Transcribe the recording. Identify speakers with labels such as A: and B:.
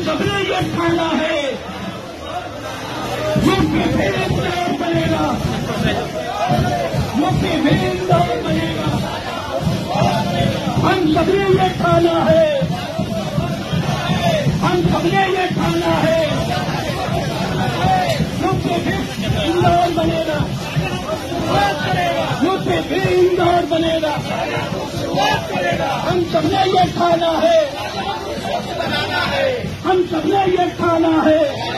A: सबने ये ठाना है यूपी में इंदौर बनेगा, यूपी में इंदौर बनेगा। हम सबने ये ठाना है, हम सबने ये ठाना है यूपी में इंदौर बनेगा, यूपी में इंदौर बनेगा। हम सबने ये ठाना है, हम सबने ये ठाना है